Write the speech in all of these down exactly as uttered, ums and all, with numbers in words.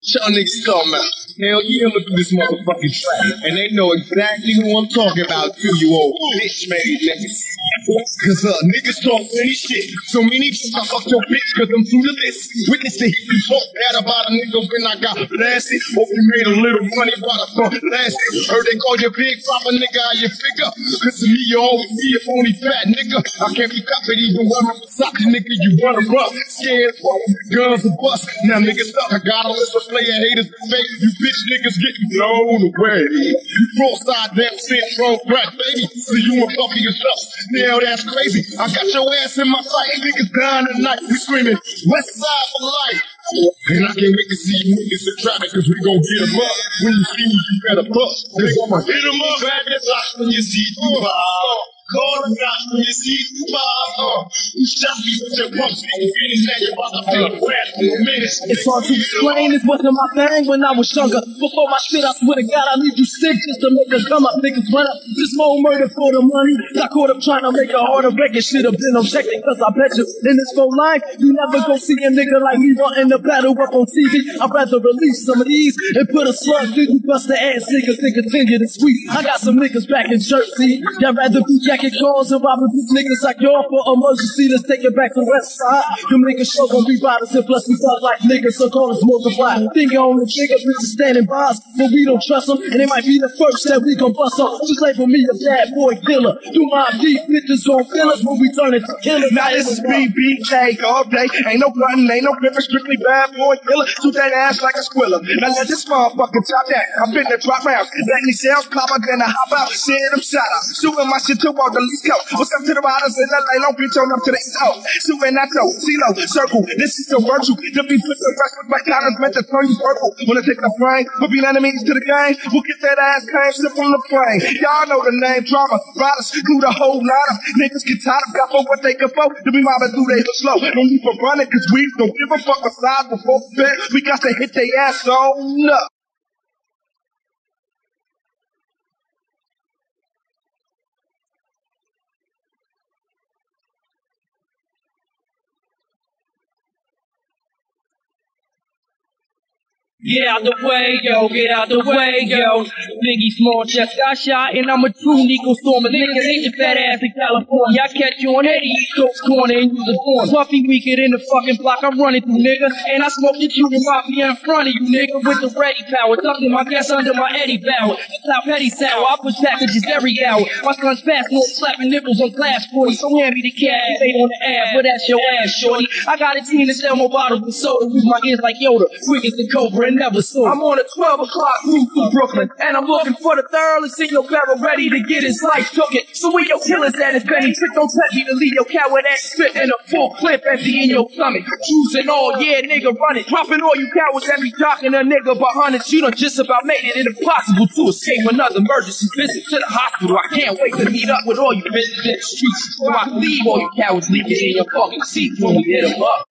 Y'all niggas talking about. Hell yeah, look at this motherfucking track. And they know exactly who I'm talking about, too, you old bitch-made niggas. Cause uh, niggas talk any shit. So many shit, I fuck your bitch cause I'm through the list. Witness the hit you talk bad about a nigga when I got blasted. Hope you made a little money while I thought lasted. Heard they call you big, proper nigga, how you figure? Cause to me, you always see a phony fat nigga. I can't be copied even when I'm beside the nigga, you run a rough. Scared, guns and bust. Now niggas stuck, I got a list of player haters that fake. You bitch niggas getting blown away. You cross-eyed damn syndrome crack, baby. See you and Puffy and stuff. Now that's crazy. I got your ass in my sight. Niggas dying tonight. We screaming West Side for life. And I can't wait to see you niggas in traffic, cause we gon' get them up. When you see me, you better bust. Cause I'ma hit them up. Back and lock when you see you uh, call the cops when you see you uh, you shot me with your pump stick. Anything you about to feel wet for a minute. It's hard to explain, this wasn't my thing when I was younger. Before my shit, I swear to God, I leave you sick just to make us come up. Niggas run up, this more murder for the money. Got caught up trying to make a harder record. Should've been objecting, cause I bet you in this full life, you never gon' see a nigga like me wanting to battle up on T V. I'd rather release some of these and put a slug through you bust the ass niggas and continue to sweep. I got some niggas back in Jersey. Y'all rather be jacking calls and robbing these niggas like y'all for emergency. Let's take it back to West Side. Them niggas show gon' be riders and plus we thought like niggas, so call us multiply. Thinking on the niggas, bitches standing by us, but we don't trust them, and they might be the first that we gon' bust up. Just label me a bad boy killer. Do my deep bitches on fillers when we turn into killers. Now this is B B K all day. Ain't no button, ain't no gripper, strictly bad boy killer. Shoot that ass like a squiller. Now let this motherfucker top that. I've been to drop rounds. Let me sales pop up, then I hop out. Send them shout out. Shooting my shit to all the least coast. What's up to the riders in L A? Long Beach on up to the East Coast. Shooting that though. CeeLo, circle. This is the virtue. To be put the rest with my counters meant to turn you purple. Wanna take the plane? We'll be enemies to the game. We'll get that ass came slip on the plane. Y'all know the name drama. Riders through the whole line. Niggas get tired of got for what they can for. To be mobbing through they slow. Don't need for running cause we don't give a fuck aside before bed. We got to hit their ass on up. Get out the way, yo, get out the way, yo. Biggie Small just got shot, and I'm a true Nico Stormer. Nigga, ain't your fat ass in California. I catch you on that East Coast corner and use a corn. Puffy weaker in the fucking block I'm running through, nigga. And I smoke your Cuban Mafia in front of you, nigga, with the ready power. Ducking my gas under my Eddie Bauer. Top petty sour, I push packages every hour. My son's fast, no slapping nipples on glass forty. So hand me the cat, they on the ass, but that's your ass, shorty. I got a team to sell more bottles with soda. Use my ears like Yoda, quick as the Cobra. Never saw. I'm on a twelve o'clock route through Brooklyn, and I'm looking for the thoroughly single barrel ready to get his life took it. So where your killers at is Benny Trick, don't touch me to leave your coward ass spit in a full clip empty in your stomach. Choosing all, yeah, nigga, run it. Dropping all you cowards that be jocking a nigga behind it. You done just about made it impossible to escape another emergency visit to the hospital. I can't wait to meet up with all you bitches in the streets, so I can leave all you cowards leaking in your fucking seats when we hit them up.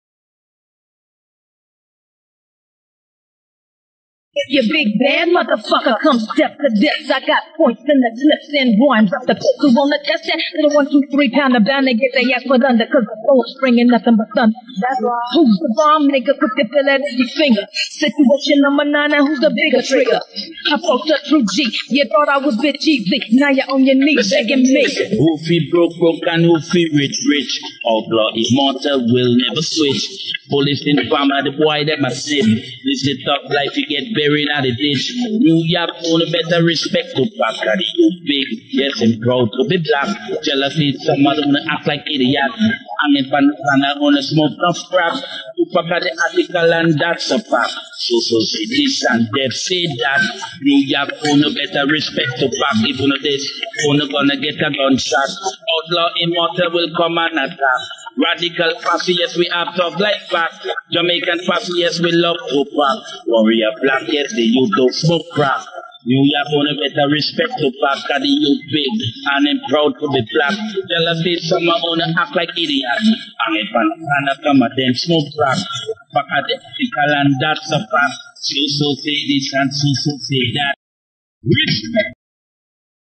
You big bad motherfucker, come step to this. I got points in the clips and one. Drop the pistol on the test that little one, two, three pounder bound to get their ass put under. Cause the floor springing nothing but thunder. That's right. Who's the bomb nigga? Quick to feel that in your finger. Situation number nine, and who's the bigger trigger? I broke the true G. You thought I was bitch easy. Now you're on your knees begging me. Who feel broke, broke, and who feel rich, rich. Outlaw is mortal, will never switch. Police in farmer, the boy that must sit. This is tough life, you get buried out the ditch. New York own a better respect to back at you big. Yes, I'm proud to be black. Jealousy, some other wanna act like idiot. Hanging pan pan gonna smoke tough crap. You pack at the article and that's a fact. So so say this and Dev say that. New York own a better respect to back. Even though this, own gonna get a gunshot. Outlaw immortal will come and attack. Radical posse, yes, we have tough like back. Jamaican posse, yes, we love to pack. Warrior black, yes, the youth don't smoke crack. New York on a better respect to back at the youth big. And I'm proud to be black. Jealousy, someone on a act like idiot. And if I come at them smoke crack. Back at the ethical and that's a fact. So so say this and so so say that. Respect.